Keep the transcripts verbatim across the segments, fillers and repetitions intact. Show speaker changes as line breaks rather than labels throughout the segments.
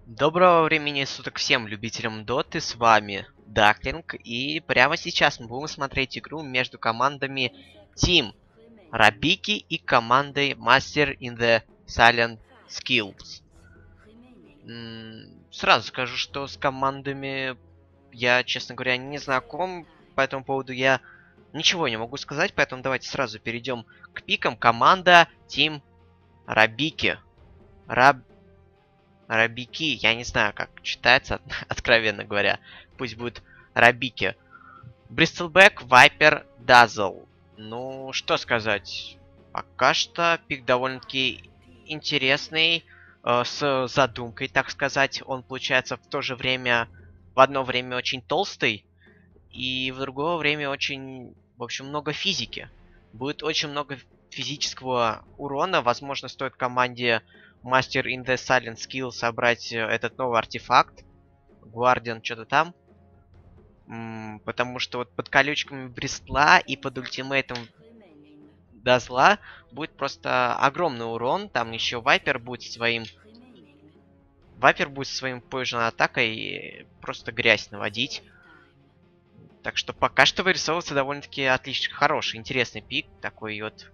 Доброго времени суток всем любителям доты, с вами Даклинг, и прямо сейчас мы будем смотреть игру между командами Team Рабики и командой Master in the Silent Skills. М, Сразу скажу, что с командами я, честно говоря, не знаком, по этому поводу я ничего не могу сказать, поэтому давайте сразу перейдем к пикам. Команда Team Рабики. Раб... Рабики, я не знаю, как читается, откровенно говоря. Пусть будет Рабики. Бристлбэк, Вайпер, Дазл. Ну, что сказать. Пока что пик довольно-таки интересный, э, с задумкой, так сказать. Он получается в то же время, в одно время очень толстый, и в другое время очень, в общем, много физики. Будет очень много физического урона. Возможно, стоит команде Master in the Silent Skill собрать э, этот новый артефакт. Guardian, что-то там. М, потому что вот под колючками Бристла и под ультимейтом Дазла будет просто огромный урон. Там еще Вайпер будет своим... Вайпер будет своим Poison атакой просто грязь наводить. Так что пока что вырисовывается довольно-таки отлично хороший, интересный пик. Такой вот...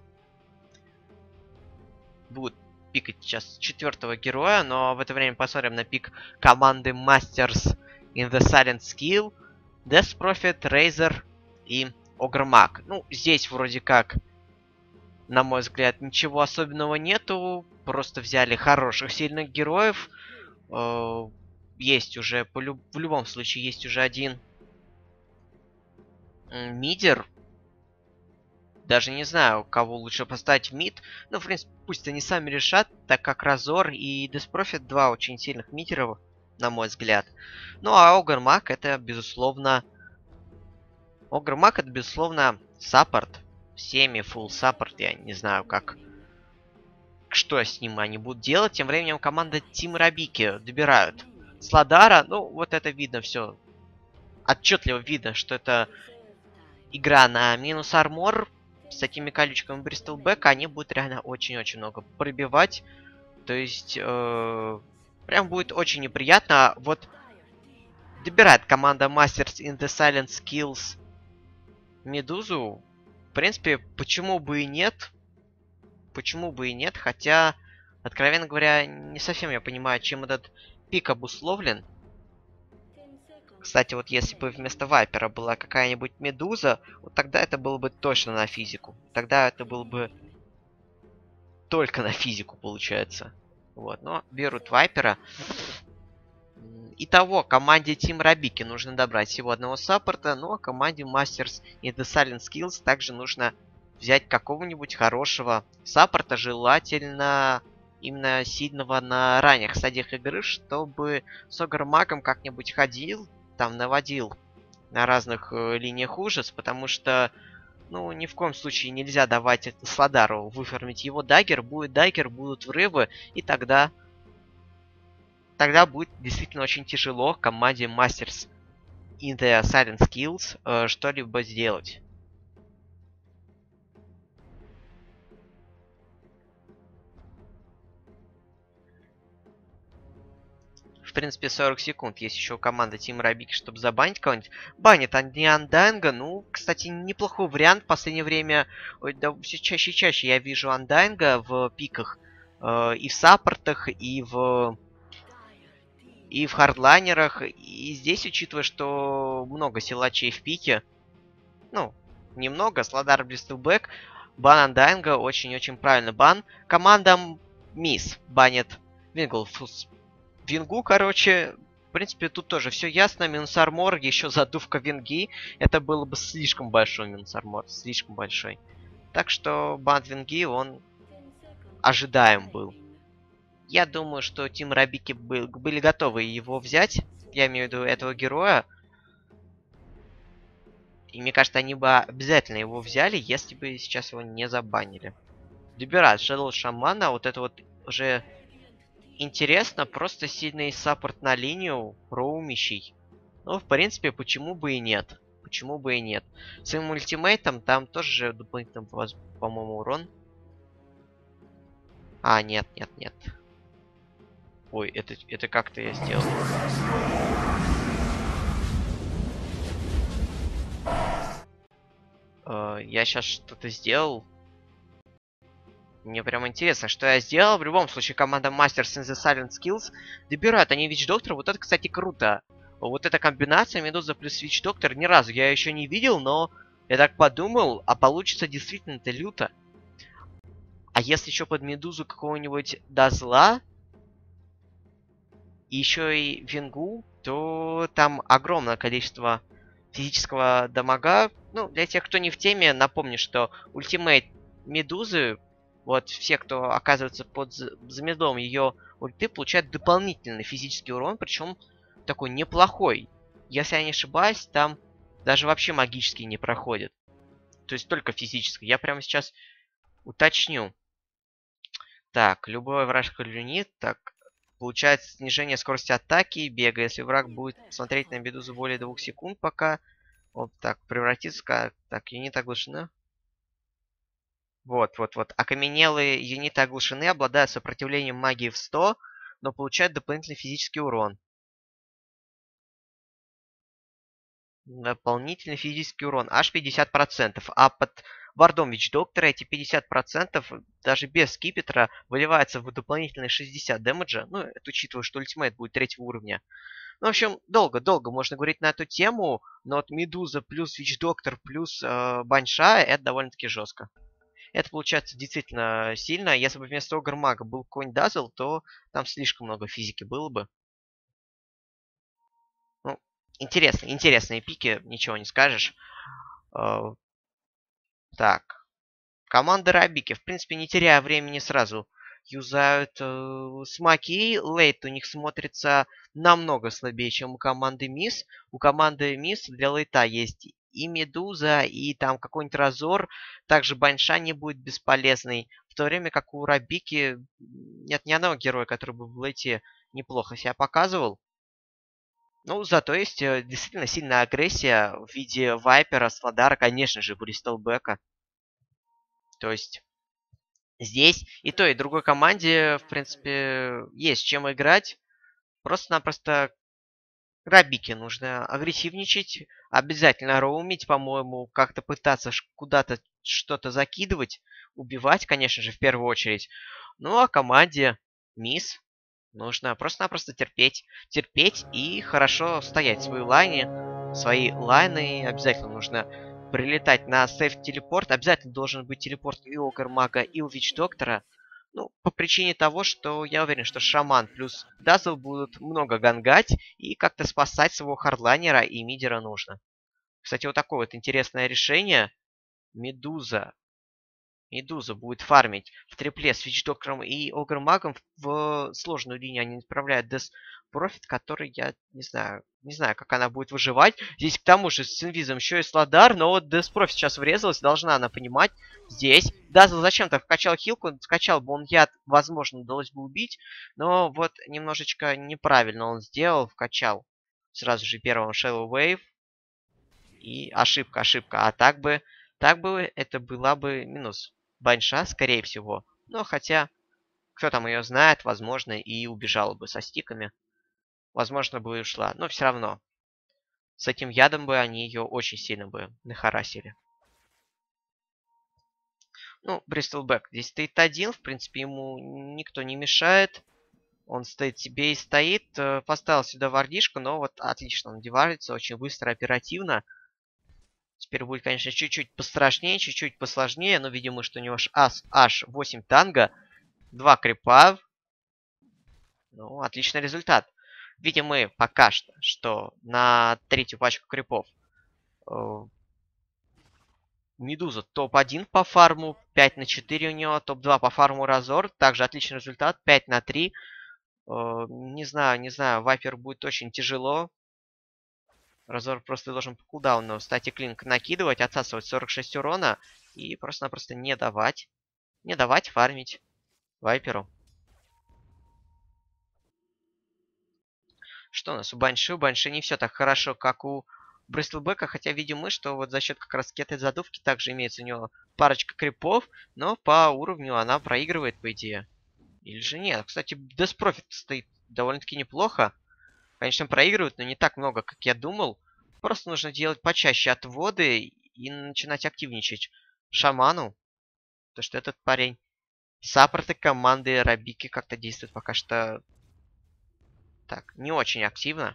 Будут пикать сейчас четвертого героя, но в это время посмотрим на пик команды Masters in the Silent Skill, Death Prophet, Razer и Огрмак. Ну, здесь вроде как, на мой взгляд, ничего особенного нету. Просто взяли хороших, сильных героев. Э, Есть уже, по люб... в любом случае, есть уже один м, мидер. Даже не знаю, кого лучше поставить в мид. Ну, в принципе, пусть они сами решат, так как Разор и Деспрофит два очень сильных мидеров, на мой взгляд. Ну, а Огрмак это, безусловно... Огрмак это, безусловно, саппорт. Семи, фулл саппорт, я не знаю, как... Что с ним они будут делать. Тем временем команда Тим Рабики добирают Сладара. Ну, вот это видно все. Отчетливо видно, что это игра на минус армор. С такими колючками Бристлбэк они будут реально очень-очень много пробивать. То есть, э, прям будет очень неприятно. Вот добирает команда Masters in the Silent Skills Медузу. В принципе, почему бы и нет? Почему бы и нет? Хотя, откровенно говоря, не совсем я понимаю, чем этот пик обусловлен. Кстати, вот если бы вместо Вайпера была какая-нибудь Медуза, вот тогда это было бы точно на физику. Тогда это было бы только на физику, получается. Вот, но берут Вайпера. Итого, команде Team Рабики нужно добрать всего одного саппорта, ну а команде Masters in the Silent Skills также нужно взять какого-нибудь хорошего саппорта, желательно именно сильного на ранних стадиях игры, чтобы с Огрмаком как-нибудь ходил, там наводил на разных э, линиях ужас, потому что, ну, ни в коем случае нельзя давать Сладару выфармить его даггер. Будет даггер, будут врывы, и тогда... Тогда будет действительно очень тяжело команде Masters in the Silent Skills э, что-либо сделать. В принципе, сорок секунд. Есть еще команда Team Рабики, чтобы забанить кого-нибудь. Банит они Андайнга. Ну, кстати, неплохой вариант. В последнее время, ой, да, все чаще и чаще я вижу Андайнга в пиках. Э, и в саппортах, и в... И в хардлайнерах. И здесь, учитывая, что много силачей в пике. Ну, немного. Сладар Бристлбэк. Бан Андайнга. Очень-очень правильно бан. Команда Мисс банит Винглфус. Вингу, короче, в принципе, тут тоже все ясно. Минус армор, еще задувка винги. Это было бы слишком большой минус армор. Слишком большой. Так что бан винги, он ожидаем был. Я думаю, что Team Рабики был, были готовы его взять. Я имею в виду этого героя. И мне кажется, они бы обязательно его взяли, если бы сейчас его не забанили. Добирают Shadow Шамана. Вот это вот уже... Интересно, просто сильный саппорт на линию, роумищий. Ну, в принципе, почему бы и нет? Почему бы и нет? Своим ультимейтом там тоже дополнительно, по-моему, урон. А, нет, нет, нет. Ой, это, это как-то я сделал. Э, я сейчас что-то сделал. Мне прям интересно, что я сделал. В любом случае, команда Masters in the Silent Skills добирают они Witch Doctor. Вот это, кстати, круто. Вот эта комбинация Медуза плюс Witch Doctor ни разу я еще не видел, но я так подумал, а получится действительно-то люто. А если еще под Медузу какого-нибудь Дазла, и еще и Вингу, то там огромное количество физического дамага. Ну, для тех, кто не в теме, напомню, что ультимейт Медузы, вот все, кто оказывается под замедлом ее ульты, получают дополнительный физический урон, причем такой неплохой. Если я не ошибаюсь, там даже вообще магический не проходит. То есть только физический. Я прямо сейчас уточню. Так, любой вражеский юнит, так, получает снижение скорости атаки и бега. Если враг будет смотреть на Медузу более двух секунд, пока вот так превратится. Так, юниты оглушены. Вот, вот, вот. Окаменелые юниты оглушены, обладают сопротивлением магии в сто, но получают дополнительный физический урон. Дополнительный физический урон. Аж пятьдесят процентов. А под вардом Witch Doctor эти пятьдесят процентов даже без скипетра выливаются в дополнительные шестьдесят дэмэджа. Ну, это учитывая, что ультимейт будет третьего уровня. Ну, в общем, долго-долго можно говорить на эту тему, но от Медуза плюс Witch Doctor плюс э, Банша это довольно-таки жестко. Это получается действительно сильно. Если бы вместо Огр-мага был конь Дазл, то там слишком много физики было бы. Ну, интересно, интересные пики, ничего не скажешь. Э, так. Команда Рабики, в принципе, не теряя времени, сразу юзают э, смоки. Лейт у них смотрится намного слабее, чем у команды Мисс. У команды Мисс для лейта есть и Медуза, и там какой-нибудь Разор. Также Банша не будет бесполезной. В то время как у Рабики нет ни одного героя, который бы в лейте неплохо себя показывал. Ну, зато есть э, действительно сильная агрессия в виде Вайпера, Сладара, конечно же, Бристолбека. То есть здесь и той, и другой команде, в принципе, есть чем играть. Просто-напросто Рабике нужно агрессивничать, обязательно роумить, по-моему, как-то пытаться куда-то что-то закидывать, убивать, конечно же, в первую очередь. Ну, а команде Мисс нужно просто-напросто терпеть. Терпеть и хорошо стоять в своей лайне. Свои лайны обязательно нужно прилетать на сейф-телепорт. Обязательно должен быть телепорт и у Огр-мага, и у Witch Доктора. Ну, по причине того, что я уверен, что Шаман плюс Дазл будут много гангать и как-то спасать своего хардлайнера и мидера нужно. Кстати, вот такое вот интересное решение. Медуза. Медуза будет фармить в трипле с Witch Доктором и Огр-магом. В сложную линию они отправляют Death Profit, который я не знаю, не знаю, как она будет выживать. Здесь к тому же с инвизом еще и Сладар, но вот Death Profit сейчас врезалась, должна она понимать. Здесь Дазл зачем-то вкачал хилку, вкачал бы он яд, возможно, удалось бы убить, но вот немножечко неправильно он сделал, вкачал сразу же первым Shadow Wave. И ошибка, ошибка. А так бы, так бы это была бы минус. Банша, скорее всего. Но хотя, кто там ее знает, возможно, и убежала бы со стиками. Возможно, бы и ушла. Но все равно. С этим ядом бы они ее очень сильно бы нахарасили. Ну, Бристолбек здесь стоит один. В принципе, ему никто не мешает. Он стоит себе и стоит. Поставил сюда вардишку, но вот отлично он девается. Очень быстро, оперативно. Теперь будет, конечно, чуть-чуть пострашнее, чуть-чуть посложнее, но видимо, что у него аж, аж восемь танго, два крипа. Ну, отличный результат. Видим мы пока что, что на третью пачку крипов э, Медуза топ один по фарму, пять на четыре у него, топ два по фарму Разор. Также отличный результат, пять на три. Э, не знаю, не знаю, Вайпер будет очень тяжело. Разор просто должен по кулдауну статик линк накидывать, отсасывать сорок шесть урона и просто-напросто не давать. Не давать фармить Вайперу. Что у нас у Банши? У Банши не все так хорошо, как у Бристлбека, хотя видим мы, что вот за счет как раз этой задувки также имеется у него парочка крипов, но по уровню она проигрывает, по идее. Или же нет? Кстати, Death Profit стоит довольно-таки неплохо. Конечно, проигрывают, но не так много, как я думал. Просто нужно делать почаще отводы и начинать активничать шаману. То, что этот парень саппорты команды Рабики как-то действует пока что так, не очень активно.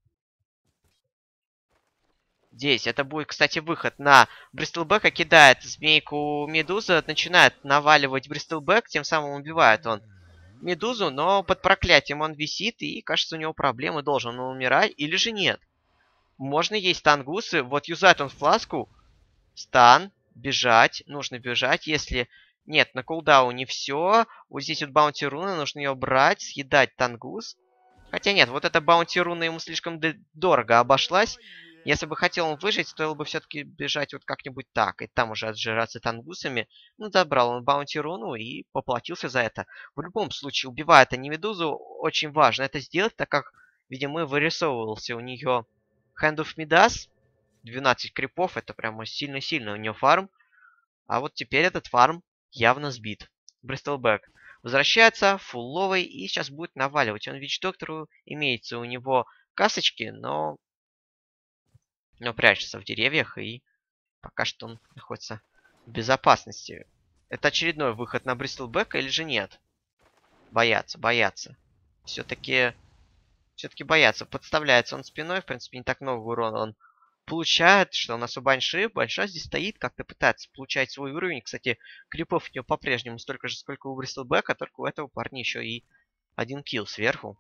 Здесь это будет, кстати, выход на Бристлбека. Кидает змейку Медуза. Начинает наваливать Бристлбек. Тем самым убивает он Медузу. Но под проклятием он висит. И, кажется, у него проблемы. Должен он умирать. Или же нет. Можно есть тангусы. Вот юзает он фласку. Стан. Бежать. Нужно бежать. Если нет, на кулдауне все. Вот здесь вот баунти руна. Нужно ее брать. Съедать тангус. Хотя нет, вот эта баунти руна ему слишком дорого обошлась. Если бы хотел он выжить, стоило бы все-таки бежать вот как-нибудь так. И там уже отжираться тангусами. Ну, забрал он баунти руну и поплатился за это. В любом случае, убивая это не Медузу, очень важно это сделать, так как, видимо, вырисовывался у нее Hand of Midas. двенадцать крипов, это прямо сильно-сильно у нее фарм. А вот теперь этот фарм явно сбит. Бристлбек возвращается фулловый и сейчас будет наваливать. Он Вич-доктору имеется у него касочки, но, но прячется в деревьях и пока что он находится в безопасности. Это очередной выход на Бристлбека или же нет? Боятся, боятся. Все-таки все-таки боятся. Подставляется он спиной, в принципе, не так много урона он получает, что у нас у Банши. Банша здесь стоит, как-то пытается получать свой уровень. Кстати, крипов у него по-прежнему столько же, сколько у Бристлбека, только у этого парня еще и один килл сверху.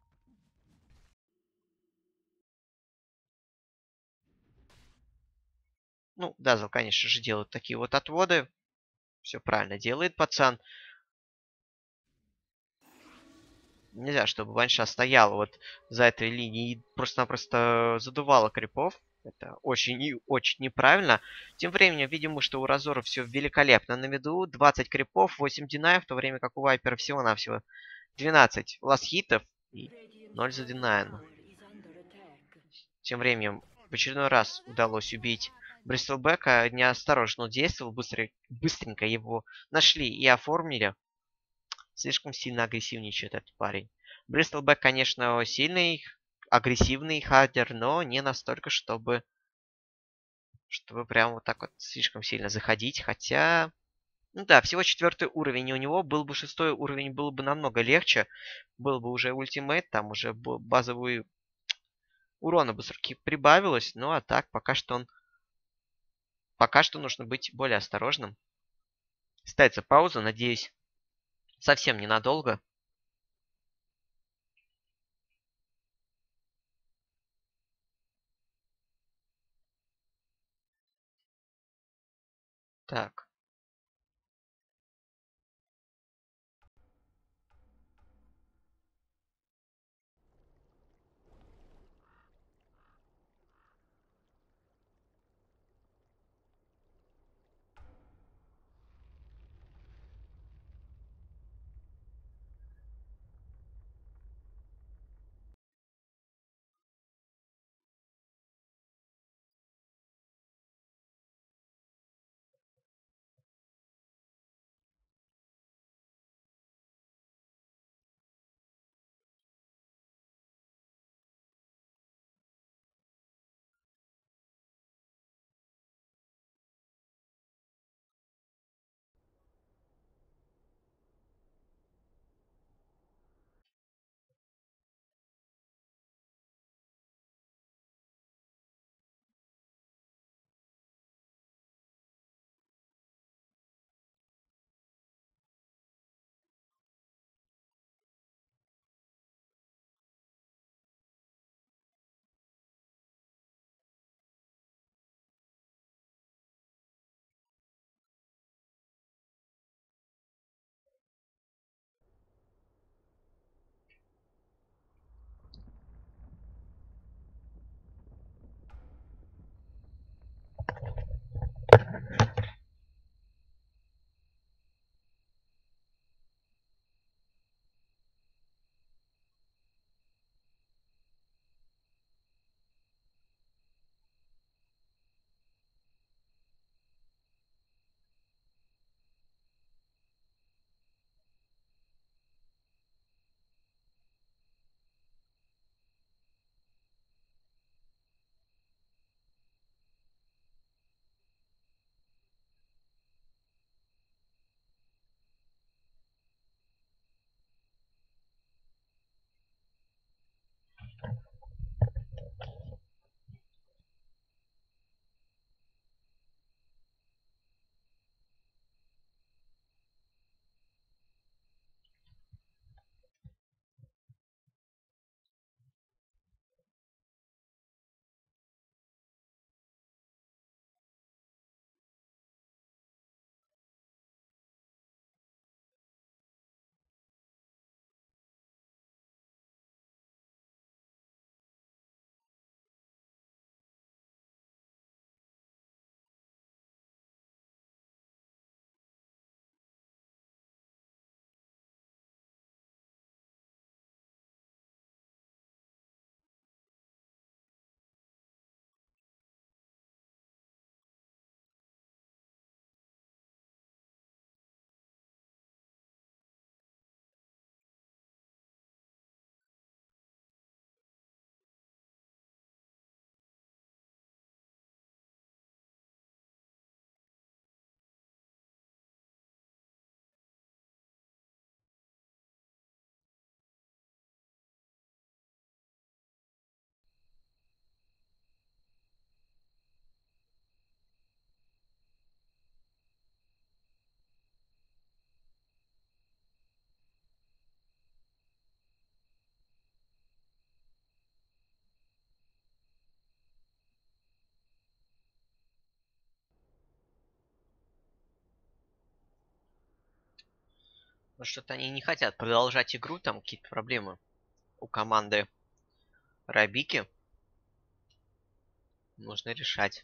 Ну, Дазл, конечно же, делает такие вот отводы. Все правильно делает пацан. Нельзя, чтобы Банша стояла вот за этой линией и просто-напросто задувала крипов. Это очень и очень неправильно. Тем временем, видимо, что у Разора все великолепно на миду. двадцать крипов, восемь динаев, в то время как у Вайпера всего-навсего двенадцать ласхитов и ноль за динайну. Тем временем, в очередной раз удалось убить Бристлбека. Неосторожно действовал, быстро, быстренько его нашли и оформили. Слишком сильно агрессивничает этот парень. Бристлбек, конечно, сильный, агрессивный хардер, но не настолько, чтобы чтобы прям вот так вот слишком сильно заходить. Хотя, ну да, всего четвертый уровень у него. Был бы шестой уровень, было бы намного легче. Был бы уже ультимейт, там уже базовый урона бы все-таки прибавилось. Ну а так, пока что он... Пока что нужно быть более осторожным. Ставится пауза, надеюсь, совсем ненадолго. Так. Ну, что-то они не хотят продолжать игру, там какие-то проблемы у команды Рабики. Нужно решать.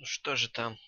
что же там?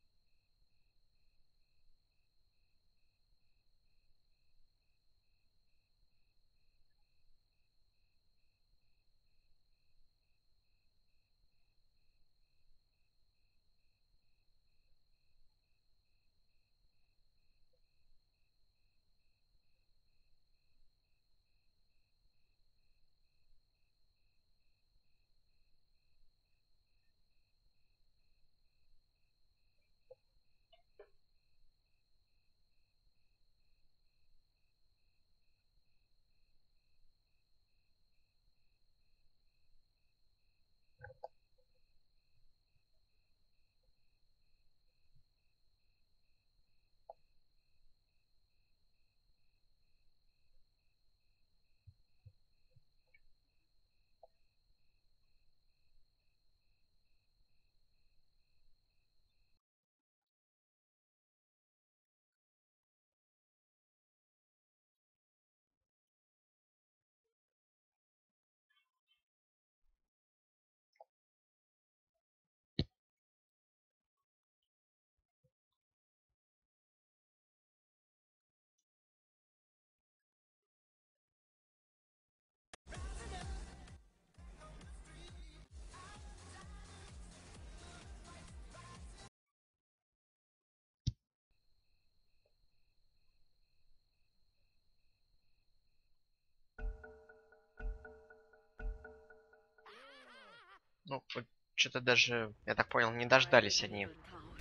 Ну, что-то даже, я так понял, не дождались они.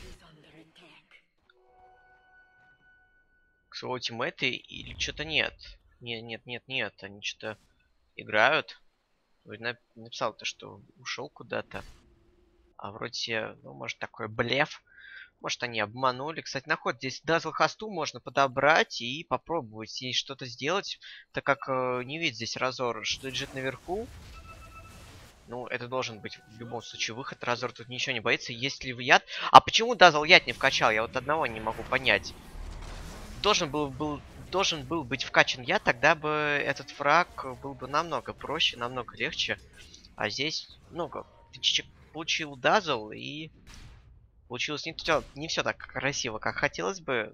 Своего тиммейта или что-то нет. Нет, нет, нет, нет, они что-то играют. Вроде написал-то, что ушел куда-то. А вроде, ну, может, такой блеф. Может, они обманули. Кстати, на ход здесь Дазл Хасту можно подобрать и попробовать с ней что-то сделать. Так как э, не видит здесь Разор, что лежит наверху. Ну, это должен быть в любом случае выход. Разор тут ничего не боится. Есть ли в яд? А почему Дазл яд не вкачал? Я вот одного не могу понять. Должен был, был, должен был быть вкачан яд, тогда бы этот фраг был бы намного проще, намного легче. А здесь, ну, птичек получил Дазл, и получилось не все, не все так красиво, как хотелось бы.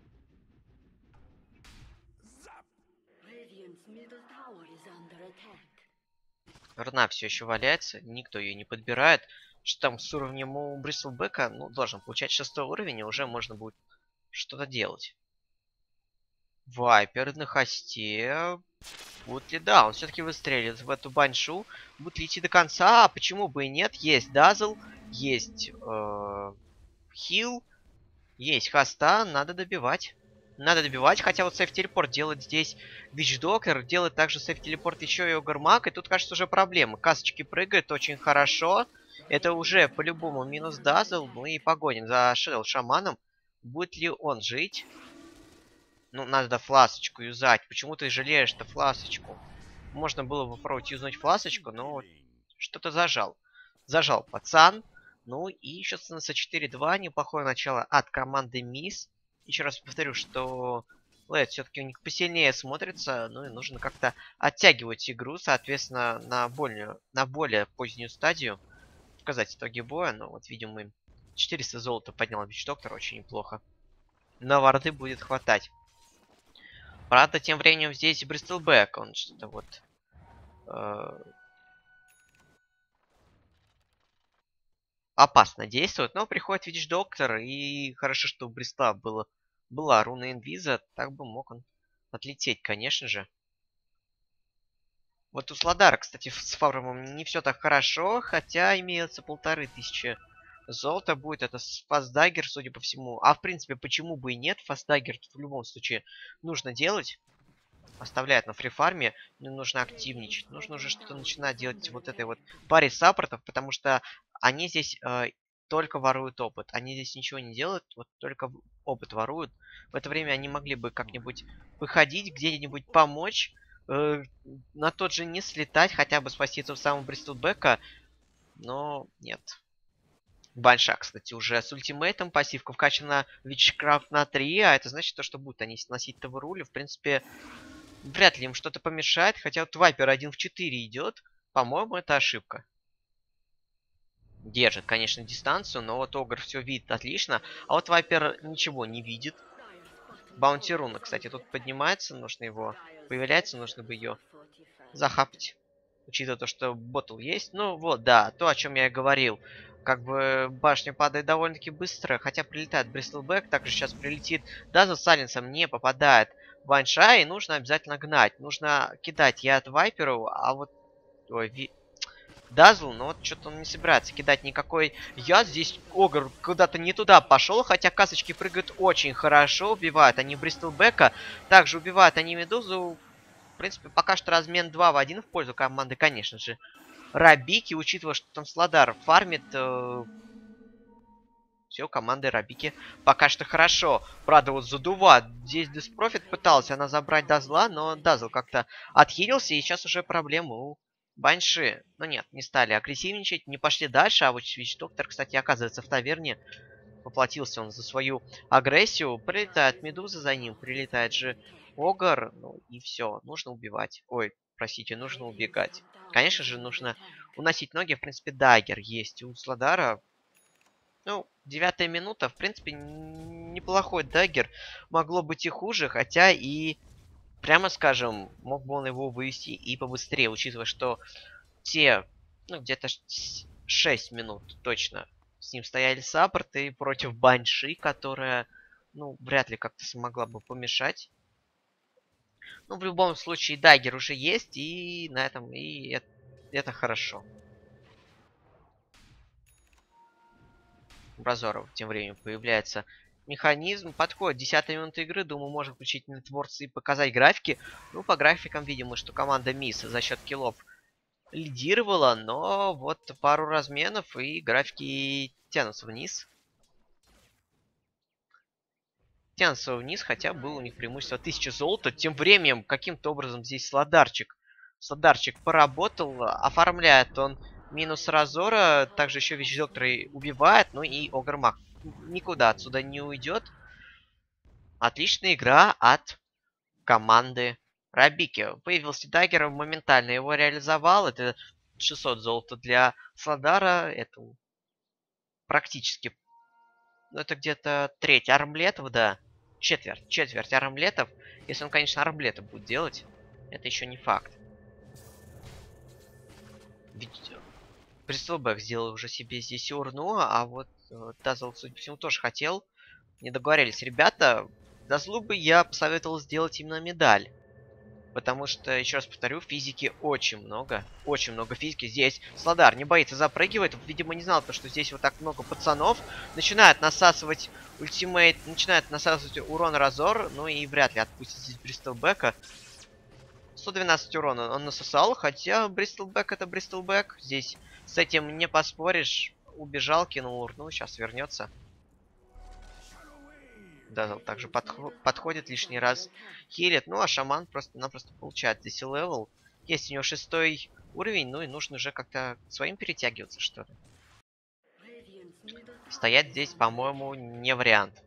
Рна все еще валяется, никто ее не подбирает. Что там с уровнем у Бристлбека? Ну, должен получать шестой уровень, и уже можно будет что-то делать. Вайпер на хосте. Будет ли, да, он все-таки выстрелит в эту баншу. Будет ли идти до конца? А почему бы и нет? Есть Дазл, есть э, хил, есть хоста, надо добивать. Надо добивать, хотя вот сейф-телепорт делает здесь Вич-доктор, делает также сейф-телепорт еще и Огрмак, и тут, кажется, уже проблема. Касочки прыгают очень хорошо. Это уже по-любому минус Дазл, ну и погоним за Шедл Шаманом. Будет ли он жить? Ну, надо фласочку юзать. Почему ты жалеешь-то фласочку? Можно было бы попробовать юзнуть фласочку, но что-то зажал. Зажал пацан. Ну и сейчас становится четыре-два. Неплохое начало от команды Мисс. Еще раз повторю, что Лэд все-таки у них посильнее смотрится. Ну и нужно как-то оттягивать игру, соответственно, на более, на более позднюю стадию. Показать итоги боя. Но вот видим мы четыреста золота поднял Вич-доктор. Очень неплохо. На варды будет хватать. Правда, тем временем здесь Бристлбэк. Он что-то вот... Э, опасно действует. Но приходит Вич-доктор. И хорошо, что у Бристла было, была руна инвиза. Так бы мог он отлететь, конечно же. Вот у Сладара, кстати, с фармом не все так хорошо. Хотя имеется полторы тысячи золота. Будет это фастдаггер, судя по всему. А в принципе, почему бы и нет? Фастдаггер в любом случае нужно делать. Оставляет на фрифарме, но нужно активничать. Нужно уже что-то начинать делать вот этой вот паре саппортов, потому что они здесь э, только воруют опыт. Они здесь ничего не делают, вот только опыт воруют. В это время они могли бы как-нибудь выходить, где-нибудь помочь, э, на тот же не слетать, хотя бы спасти этого самого Бристлбека, но нет. Банша, кстати, уже с ультимейтом, пассивка вкачана Вичкрафт на три, а это значит то, что будут они сносить Таврули. В принципе, вряд ли им что-то помешает, хотя вот Вайпер один в четыре идет. По-моему, это ошибка. Держит, конечно, дистанцию, но вот Огр все видит отлично. А вот Вайпер ничего не видит. Баунти руна, кстати, тут поднимается, нужно его... Появляется, нужно бы ее захапать. Учитывая то, что ботл есть. Ну вот, да, то, о чем я и говорил. Как бы башня падает довольно-таки быстро, хотя прилетает Бристлбэк, также сейчас прилетит. Дазл с Сайленсом не попадает в Ванша, и нужно обязательно гнать. Нужно кидать яд Вайперу, а вот... Ой, ви... Дазл, но вот что-то он не собирается кидать никакой яд. Здесь Огр куда-то не туда пошел, хотя касочки прыгают очень хорошо, убивают они Бристлбэка. Также убивают они Медузу. В принципе, пока что размен два в один в пользу команды, конечно же. Рабики, учитывая, что там Сладар фармит, э, все, команда Рабики пока что хорошо. Правда, вот задувает. Здесь Диспрофит пытался она забрать Дазла, но Дазл как-то отхилился, и сейчас уже проблемы у Банши. Ну нет, не стали агрессивничать, не пошли дальше, а вот Свич Доктор, кстати, оказывается в таверне. Поплатился он за свою агрессию. Прилетает Медуза за ним, прилетает же Огр, ну и все, нужно убивать. Ой, простите, нужно убегать. Конечно же, нужно уносить ноги. В принципе, дагер есть у Сладара. Ну, девятая минута, в принципе, неплохой дагер. Могло быть и хуже, хотя и, прямо скажем, мог бы он его вывести и побыстрее, учитывая, что те, ну, где-то шесть минут точно с ним стояли саппорты против Банши, которая, ну, вряд ли как-то смогла бы помешать. Ну, в любом случае, дагер уже есть, и на этом, и это, это хорошо. У Бразоров тем временем появляется механизм. Подходит десятая минута игры. Думаю, можно включить нетворцы и показать графики. Ну, по графикам видимо, что команда Мисс за счет киллов лидировала, но вот пару разменов и графики тянутся вниз. Тянутся вниз, хотя было у них преимущество тысяча золота. Тем временем, каким-то образом здесь Сладарчик. Сладарчик поработал, оформляет он минус Разора, также еще Вещь Доктора убивает, ну и Огрмак никуда отсюда не уйдет. Отличная игра от команды Рабики. Появился даггер, моментально его реализовал. Это шестьсот золота для Сладара. Это практически... Ну, это где-то треть армлетов, да. Четверть. Четверть армлетов. Если он, конечно, армлеты будет делать. Это еще не факт. Ведь Бристлбэк сделал уже себе здесь урну, а вот э, Дазл, судя по всему, тоже хотел. Не договорились ребята. Дазлу бы я посоветовал сделать именно медаль. Потому что, еще раз повторю, физики очень много. Очень много физики. Здесь Сладар не боится, запрыгивает. Видимо, не знал, то, что здесь вот так много пацанов. Начинает насасывать ультимейт, начинает насасывать урон Разор. Ну и вряд ли отпустит здесь Бристлбэка. сто двенадцать урона он насосал, хотя Бристлбэк это Бристлбэк. Здесь с этим не поспоришь. Убежал, кинул урну, сейчас вернется. Да, также подхо подходит лишний раз, хилит. Ну, а шаман просто-напросто получает здесь левел. Есть у него шестой уровень, ну и нужно уже как-то своим перетягиваться, что ли. Стоять здесь, по-моему, не вариант.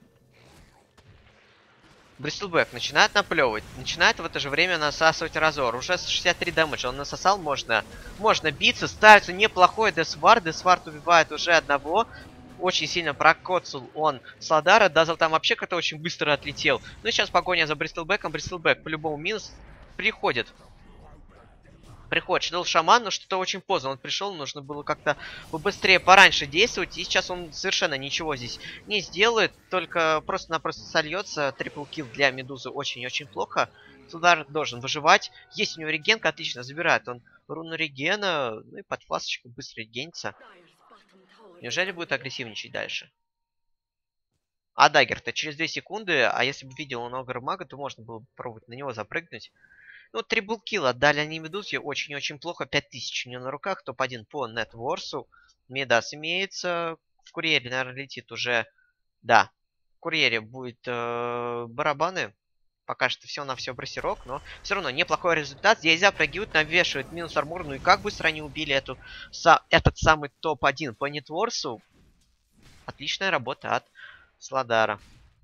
Бристлбэк начинает наплевывать, начинает в это же время насасывать Разор. Уже шестьдесят три дэмэджа он насосал, можно, можно биться. Ставится неплохой Десвард. Десвард убивает уже одного. Очень сильно прокоцал он Сладара. Дазл там вообще как-то очень быстро отлетел. Ну и сейчас погоня за Бристлбэком. Бристлбэк по-любому минус приходит. Приходит Шедл Шаман, но что-то очень поздно он пришел. Нужно было как-то побыстрее, пораньше действовать. И сейчас он совершенно ничего здесь не сделает. Только просто-напросто сольется. Трипл килл для Медузы очень-очень плохо. Сладар должен выживать. Есть у него регенка, отлично забирает он руну регена. Ну и под фласочку быстро регенится. Неужели будет агрессивничать дальше? А даггер-то через две секунды, а если бы видел он Огр Мага, то можно было бы пробовать на него запрыгнуть. Ну, трипл килл отдали они Медузе, очень-очень плохо. пять тысяч у него на руках, топ один по нетворсу. Медас имеется. В курьере, наверное, летит уже... Да, в курьере будет э, барабаны. Пока что все на все бросерок, но все равно неплохой результат. Здесь запрыгивают, навешивают минус армур. Ну и как быстро они убили эту, са, этот самый топ один по нетворсу. Отличная работа от Сладара.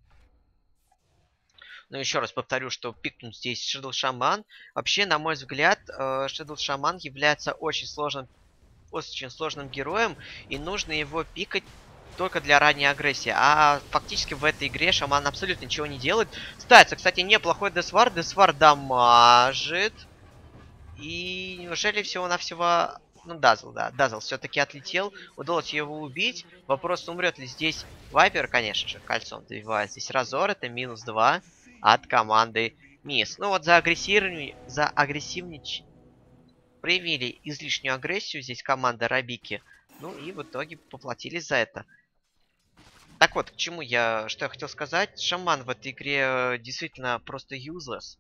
Но еще раз повторю, что пикнуть здесь Шедл Шаман. Вообще, на мой взгляд, Шедл Шаман является очень сложным очень сложным героем, и нужно его пикать только для ранней агрессии. А фактически в этой игре шаман абсолютно ничего не делает. Ставится, кстати, неплохой Десвар. Десвар дамажит. И неужели всего-навсего... Ну, Дазл, да. Дазл все-таки отлетел. Удалось его убить. Вопрос, умрет ли здесь Вайпер, конечно же, кольцом добивает. Здесь Разор, это минус два от команды Мисс. Ну вот за агрессивнее... За агрессивнич... Проявили излишнюю агрессию здесь команда Рабики. Ну и в итоге поплатились за это. Так вот, к чему я... Что я хотел сказать. Шаман в этой игре действительно просто useless.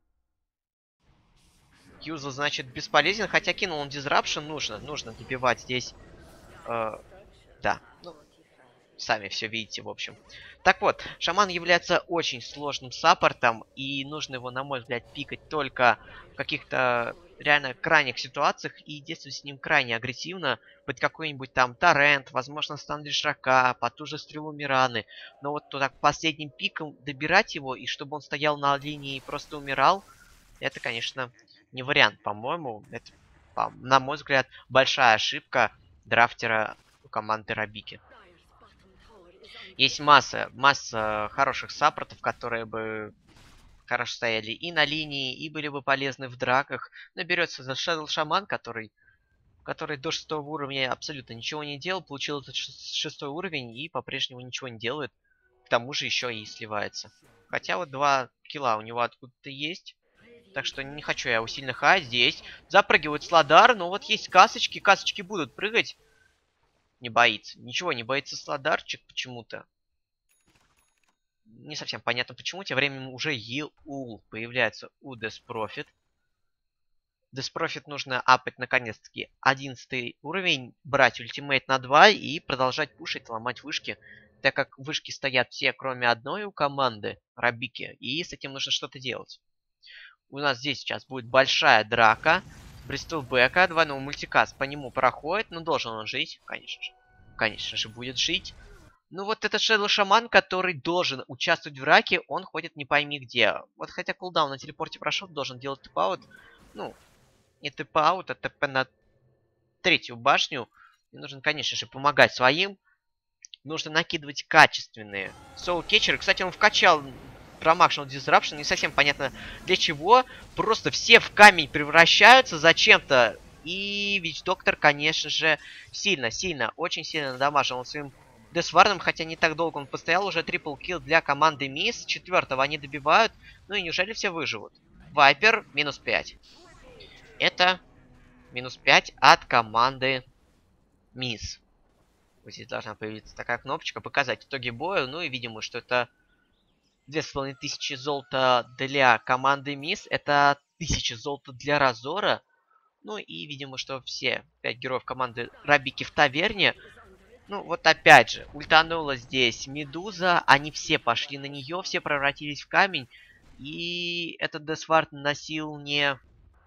Юзу, значит, бесполезен, хотя кинул он дизрапшн, нужно, нужно добивать здесь. Э, да, ну, сами все видите, в общем. Так вот, шаман является очень сложным саппортом, и нужно его, на мой взгляд, пикать только в каких-то реально крайних ситуациях, и действовать с ним крайне агрессивно, под какой-нибудь там торрент, возможно, стан Лишака, под ту же стрелу Мираны. Но вот туда последним пиком добирать его, и чтобы он стоял на линии и просто умирал, это, конечно, не вариант, по-моему. Это, по на мой взгляд, большая ошибка драфтера у команды Рабики. Есть масса, масса хороших саппортов, которые бы хорошо стояли и на линии, и были бы полезны в драках. Наберется за Shadow Shaman, который, который до шестого уровня абсолютно ничего не делал, получил этот шестой уровень и по-прежнему ничего не делает. К тому же еще и сливается. Хотя вот два килла у него откуда-то есть. Так что не хочу я усиленно хаять здесь. Запрыгивает Сладар, но вот есть касочки. Касочки будут прыгать. Не боится. Ничего, не боится Сладарчик почему-то. Не совсем понятно почему. Тем временем уже Еул появляется у Деспрофит. Деспрофит нужно апать наконец-таки одиннадцатый уровень. Брать ультимейт на два и продолжать пушить, ломать вышки. Так как вышки стоят все, кроме одной у команды Рабики. И с этим нужно что-то делать. У нас здесь сейчас будет большая драка. Бристлбека, двойной мультикаст по нему проходит. Но должен он жить, конечно же. Конечно же, будет жить. Ну вот этот Shadow Shaman, который должен участвовать в драке, он ходит не пойми где. Вот хотя кулдаун на телепорте прошел, должен делать тэп-аут. Ну, не тэп-аут, а тэп на третью башню. И нужно, конечно же, помогать своим. Нужно накидывать качественные соул-кетчеры. Кстати, он вкачал... Промакшнул Disruption, не совсем понятно для чего. Просто все в камень превращаются зачем-то. И ведь доктор, конечно же, сильно, сильно, очень сильно надамажил он своим Десвардом, хотя не так долго он постоял. Уже трипл килл для команды Мисс. Четвертого они добивают. Ну и неужели все выживут? Вайпер минус пять. Это минус пять от команды Мисс. Вот здесь должна появиться такая кнопочка, показать итоги боя. Ну и видимо, что это... Две с половиной тысячи золота для команды Мисс. Это тысяча золота для Разора. Ну и, видимо, что все пять героев команды Рабики в таверне. Ну, вот опять же, ультанула здесь Медуза. Они все пошли на нее, все превратились в камень. И этот Десвард наносил не...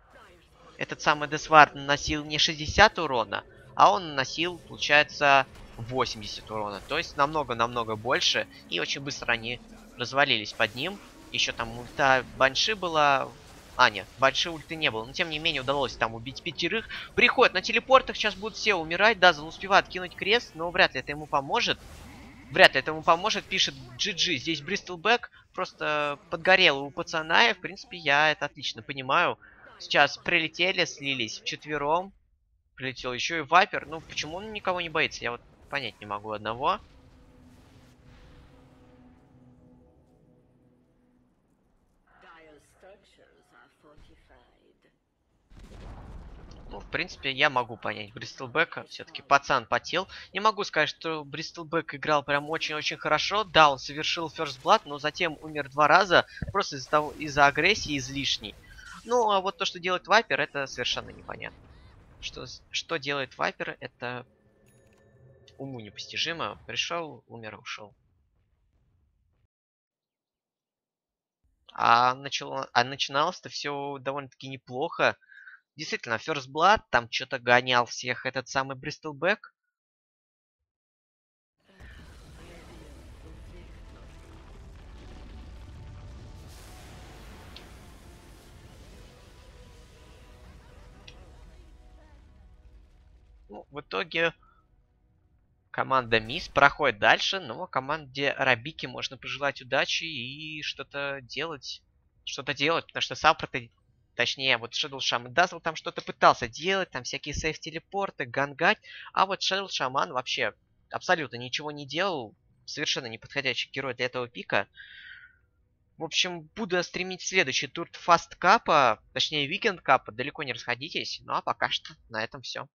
Этот самый Десвард наносил не шестьдесят урона, а он наносил, получается, восемьдесят урона. То есть намного-намного больше. И очень быстро они... развалились под ним. Еще там ульта Банши была. А, нет, Банши ульты не было. Но тем не менее удалось там убить пятерых. Приходят на телепортах, сейчас будут все умирать. Дазл успевает кинуть крест, но вряд ли это ему поможет. Вряд ли это ему поможет, пишет джи джи. Здесь Бристлбек просто подгорел у пацана. И, в принципе, я это отлично понимаю. Сейчас прилетели, слились вчетвером. Прилетел еще и Вайпер. Ну, почему он никого не боится? Я вот понять не могу одного. Ну, в принципе, я могу понять Бристлбека. Все-таки пацан потел. Не могу сказать, что Бристлбек играл прям очень-очень хорошо. Да, он совершил First Blood, но затем умер два раза. Просто из-за того, из-за агрессии излишней. Ну, а вот то, что делает Вайпер, это совершенно непонятно. Что, что делает Вайпер, это уму непостижимо. Пришел, умер, ушел. А, начало, а начиналось-то все довольно-таки неплохо. Действительно, First Blood, там что-то гонял всех этот самый Бристлбек. Ну, в итоге команда Мисс проходит дальше, но команде Рабики можно пожелать удачи и что-то делать. Что-то делать, потому что саппорты, точнее, вот Shadow Shaman Dazzle там что-то пытался делать, там всякие сейф-телепорты, гангать, а вот Shadow Shaman вообще абсолютно ничего не делал, совершенно неподходящий герой для этого пика. В общем, буду стримить следующий тур Фаст Капа, точнее Weekend Капа, далеко не расходитесь, ну а пока что на этом все.